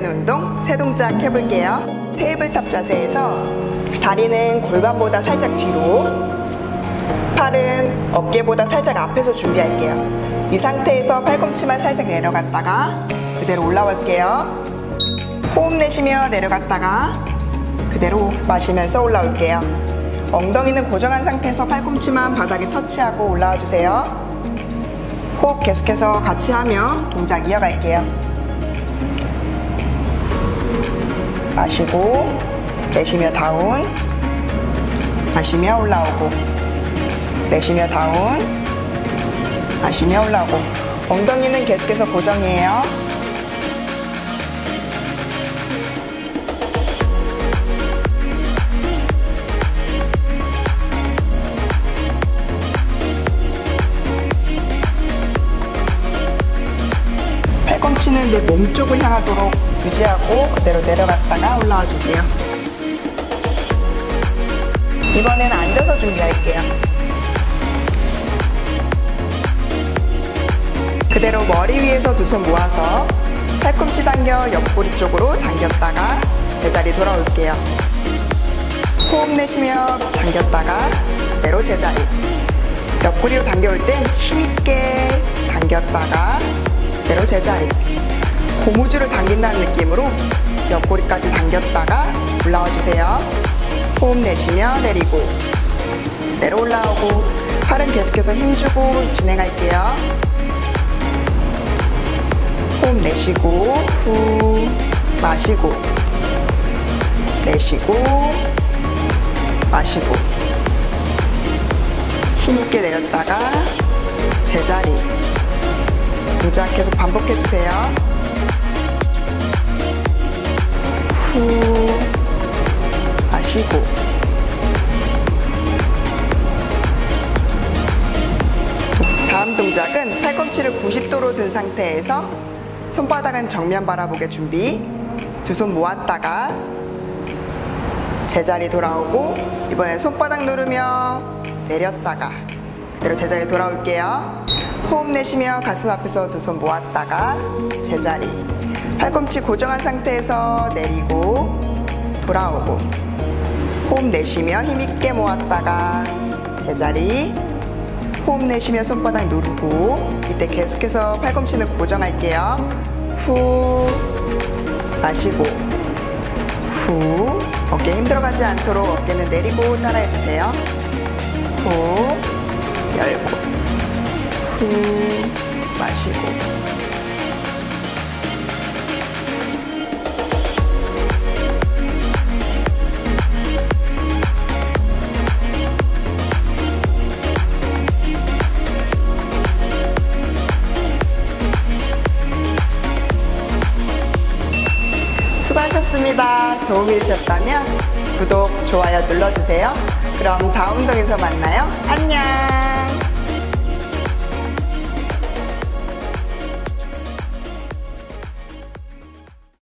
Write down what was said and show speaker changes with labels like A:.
A: 되는 운동 3동작 해볼게요. 테이블탑 자세에서 다리는 골반보다 살짝 뒤로, 팔은 어깨보다 살짝 앞에서 준비할게요. 이 상태에서 팔꿈치만 살짝 내려갔다가 그대로 올라올게요. 호흡 내쉬며 내려갔다가 그대로 마시면서 올라올게요. 엉덩이는 고정한 상태에서 팔꿈치만 바닥에 터치하고 올라와 주세요. 호흡 계속해서 같이 하며 동작 이어갈게요. 마시고 내쉬며 다운, 마시며 올라오고, 내쉬며 다운, 마시며 올라오고. 엉덩이는 계속해서 고정이에요. 팔꿈치는 내 몸 쪽을 향하도록 유지하고 그대로 내려갔다가 올라와 주세요. 이번엔 앉아서 준비할게요. 그대로 머리 위에서 두 손 모아서 팔꿈치 당겨 옆구리 쪽으로 당겼다가 제자리 돌아올게요. 호흡 내쉬며 당겼다가 그대로 제자리. 옆구리로 당겨올 땐 힘있게 당겼다가 그대로 제자리. 고무줄을 당긴다는 느낌으로 옆구리까지 당겼다가 올라와 주세요. 호흡 내쉬며 내리고 그대로 올라오고. 팔은 계속해서 힘주고 진행할게요. 호흡 내쉬고 후 마시고 내쉬고 마시고 힘있게 내렸다가 제자리. 동작 계속 반복해주세요. 후 마시고 다음 동작은 팔꿈치를 90도로 든 상태에서 손바닥은 정면 바라보게 준비. 두 손 모았다가 제자리 돌아오고, 이번엔 손바닥 누르며 내렸다가 그대로 제자리 돌아올게요. 호흡 내쉬며 가슴 앞에서 두 손 모았다가 제자리. 팔꿈치 고정한 상태에서 내리고 돌아오고. 호흡 내쉬며 힘있게 모았다가 제자리. 호흡 내쉬며 손바닥 누르고, 이때 계속해서 팔꿈치는 고정할게요. 후 마시고 후. 어깨 힘들어가지 않도록 어깨는 내리고 따라해주세요. 후 열고 후 마시고. 수고하셨습니다. 도움이 되셨다면 구독, 좋아요 눌러주세요. 그럼 다음 운동에서 만나요. 안녕.